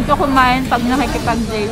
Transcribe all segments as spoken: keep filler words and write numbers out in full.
dito kumain pag nakikipag-date.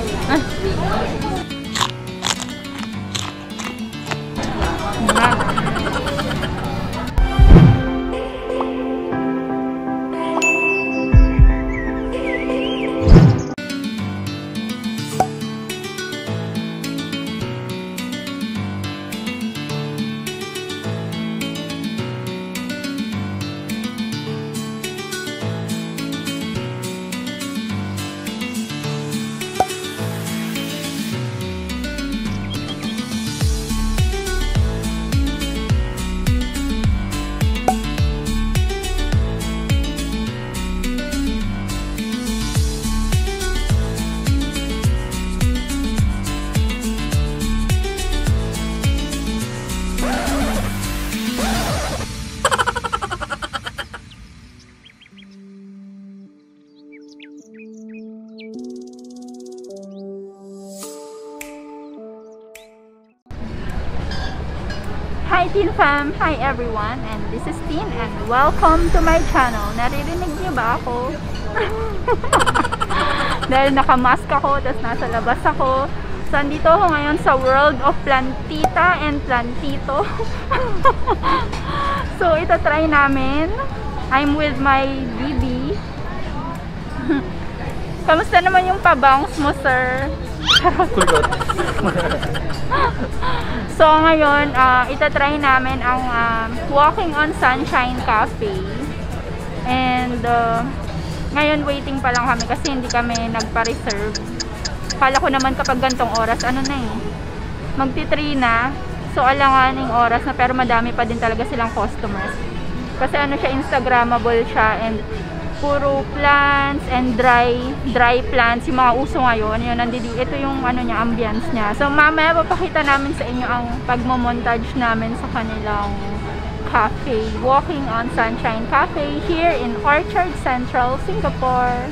Hi Teen Fam! Hi everyone! And this is Teen and welcome to my channel. Naririnig niyo ba ako? Dahil nakamask ako, tapos nasa labas ako. So, andito ako ngayon sa world of plantita and plantito. So, ito try namin. I'm with my baby. Kamusta naman yung pabangs mo, sir? So ngayon, uh, itatry namin ang uh, Walking on Sunshine Cafe. And uh, ngayon waiting pa lang kami kasi hindi kami nagpa-reserve. Kala ko naman kapag gantong oras, ano na eh, magti-three na. So alanganing oras na, pero madami pa din talaga silang customers. Kasi ano siya, Instagrammable siya and puro plants and dry dry plants yung mga uso ngayon. Yun, nandito, ito yung ano niya, ambience niya. So mamaya papakita namin sa inyo ang pagmo-montage namin sa kanilang cafe, Walking on Sunshine Cafe here in Orchard Central, Singapore.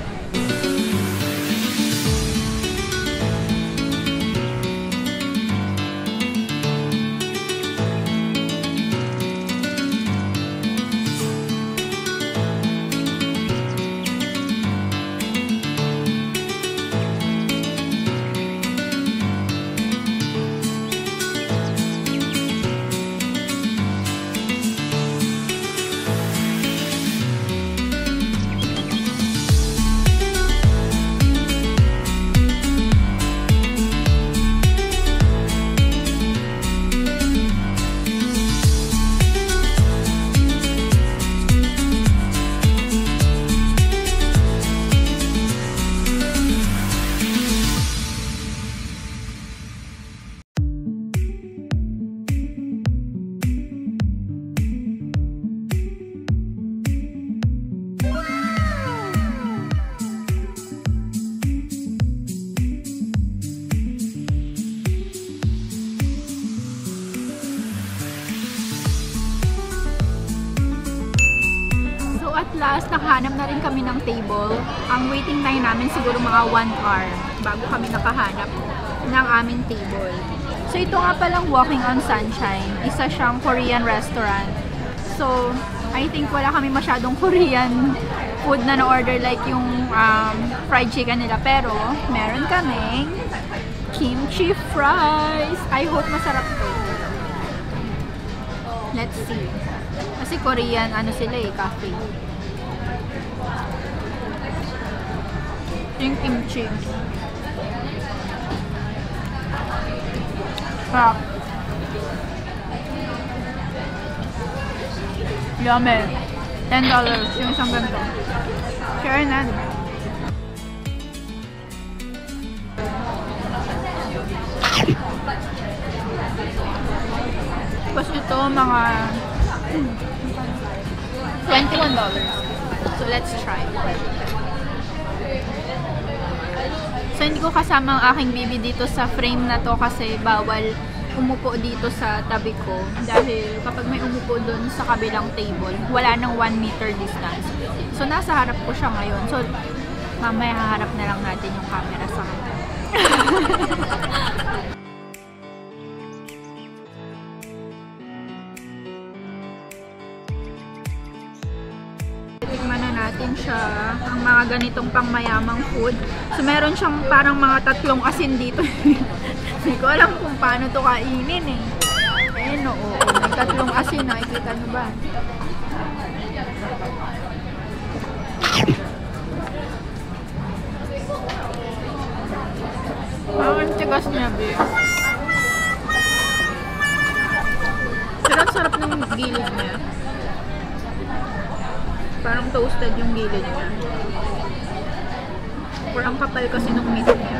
At last, nakahanap na rin kami ng table. Ang waiting time namin siguro mga one hour bago kami nakahanap ng aming table. So ito nga palang Walking on Sunshine. Isa siyang Korean restaurant. So I think wala kami masyadong Korean food na na-order like yung um, fried chicken nila. Pero meron kaming kimchi fries. I hope masarap to. Let's see. Kasi Korean, ano sila eh, cafe. Yung kimchi. Sarap. Yummy. ten dollars yung isang ganito. Share na, diba? Tapos ito, mga twenty-one dollars. So, let's try. So, hindi ko kasama ang aking baby dito sa frame na to kasi bawal umupo dito sa tabi ko. Dahil kapag may umupo dun sa kabilang table, wala nang one meter distance. So, nasa harap ko siya ngayon. So, mamaya haharap na lang natin yung camera sa kanya. natin siya, ang mga ganitong pangmayamang food. So, meron siyang parang mga tatlong asin dito. Hindi ko alam kung paano to kainin eh. Ayun, oo. May tatlong asin, nakikita nyo ba? Parang tigas niya, babe. Sarap-sarap ng gilid niya. Parang toasted yung gilid niya. Or ang kapal kasi ng meat niya.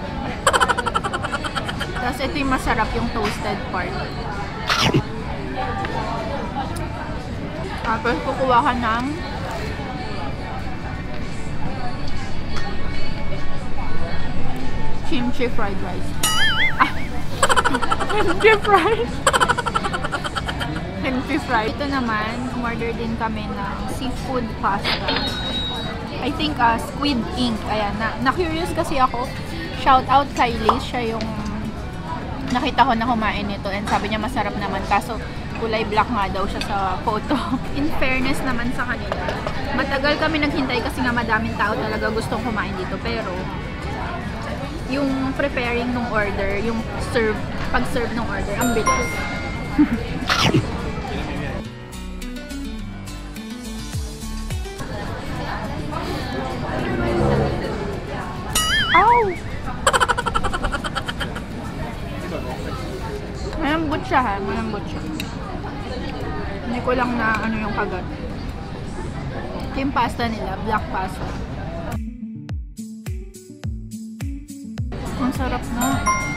Tapos ito yung masarap yung toasted part. Tapos kukuha ka ng kimchi fried rice. Ah! Kimchi fried! Kimchi fried. Ito naman, umorder din kami ng seafood pasta. I think uh, Squid Ink. Ayan, na, na-curious kasi ako. Shout out kay Liz. Siya yung nakita ko na kumain nito and sabi niya masarap naman. Kaso kulay black nga daw siya sa photo. In fairness naman sa kanila, matagal kami naghintay kasi nga madaming tao talaga gustong kumain dito. Pero yung preparing ng order, yung serve, pag-serve ng order, ang bilis. Ow! Malambot siya ha, malambot siya. Hindi ko lang na ano yung kagat. Yung pasta nila, black pasta. Ang sarap na.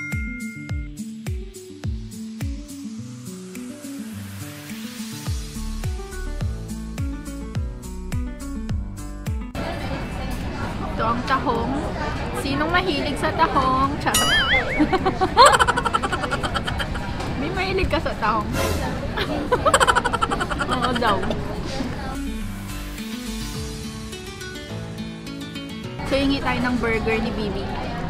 Ito ang tahong. Sinong mahilig sa tahong? Charot. May mahilig ka sa tahong. Oo daw. So, hingi tayo ng burger ni Bibi.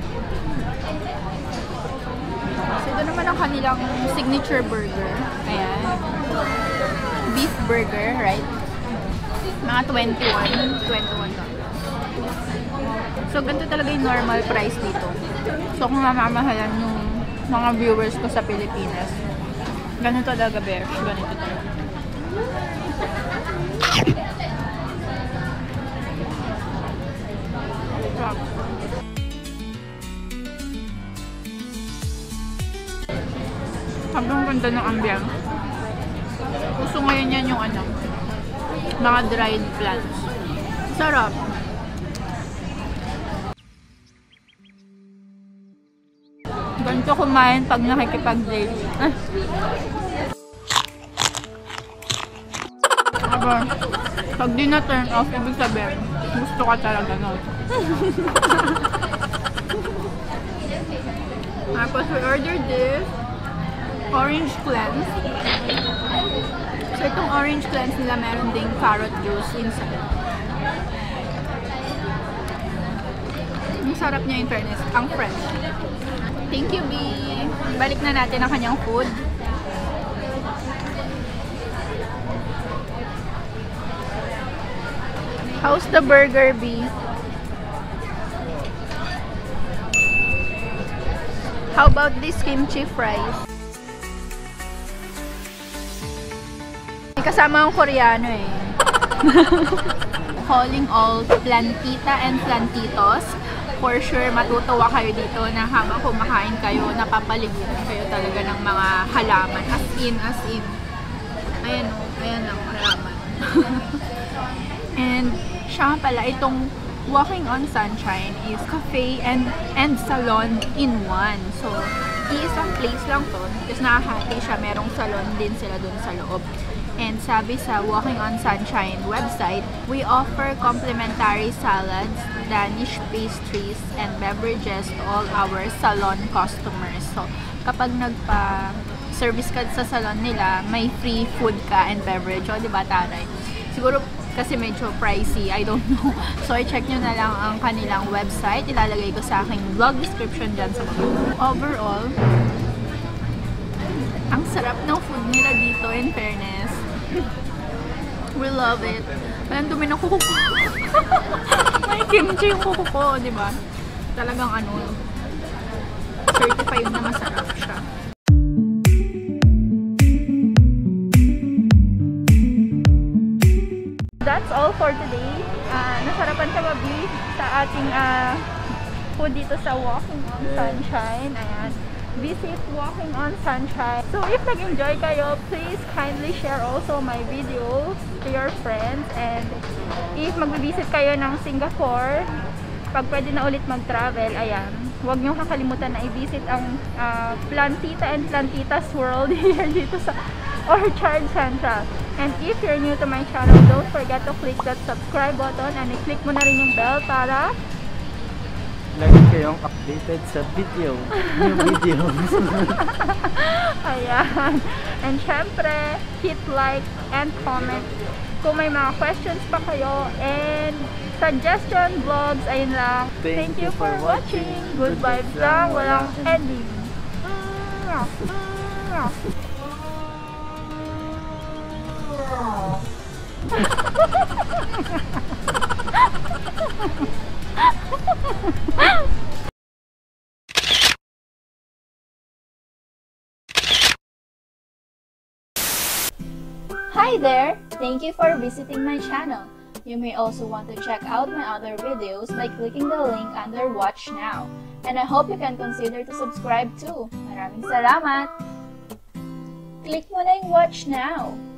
So, ito naman ang kanilang signature burger. Ayan. Beef burger, right? Mga twenty-one. twenty-one dollars. So, ganito talaga yung normal price dito. So, kung mamamahalan yung mga viewers ko sa Pilipinas, ganito talaga, bears. Ganito talaga. Habang ganda ng ambience. Gusto ngayon yan yung ano, mga dried plants. Sarap. Ganito kumain pag nakikipag-date. Ah. Aba, pag di na turn off, ibig sabihin, gusto ka talaga nun. Tapos we ordered this orange cleanse. So itong orange cleanse nila meron ding carrot juice inside. Ang sarap niya in fairness. Ang fresh. Thank you, B. Balik na natin ang kanyang food. How's the burger, B? How about this kimchi fries? May kasama ang Koreano eh. Calling all plantita and plantitos. For sure, matutuwa kayo dito na habang kumakain kayo, napapaligiran kayo talaga ng mga halaman. As in, as in. Ayan o, ayan ang halaman. And siya pala, itong Walking on Sunshine is cafe and and salon in one. So, iisang place lang to. Tapos nakahati siya, merong salon din sila dun sa loob. And sabi sa Walking on Sunshine website, we offer complimentary salads, Danish pastries, and beverages to all our salon customers. So, kapag nagpa-service ka sa salon nila, may free food ka and beverage. O, diba, taray? Siguro kasi medyo pricey, I don't know. So, i-check nyo na lang ang kanilang website. Ilalagay ko sa aking vlog description dyan sa mga. Overall, ang sarap ng food nila dito, in fairness. We love it. Ay, ang dumi ng kuko ko. May kimchi yung kuko ko, di ba? Talagang ano, certified na masarap siya. That's all for today. Uh, nasarapan ka ba, B, sa ating uh, food dito sa Walking on Sunshine. Ayan. Visit Walking on Sunshine. So, if nag-enjoy kayo, please kindly share also my videos to your friends. And if mag-visit kayo ng Singapore, pag pwede na ulit mag-travel, ayan, huwag nyo kakalimutan na i-visit ang uh, Plantita and Plantita's World here dito sa Orchard Central. And if you're new to my channel, don't forget to click that subscribe button and i-click mo na rin yung bell para lagi kayong updated sa video, new videos. Ayan. And syempre, hit like and comment kung may mga questions pa kayo and suggestion vlogs, ayun lang. Thank, Thank you for watching. Good vibes lang, walang ending. Hi there! Thank you for visiting my channel. You may also want to check out my other videos by clicking the link under Watch Now. And I hope you can consider to subscribe too. Maraming salamat! Click mo na yung Watch Now!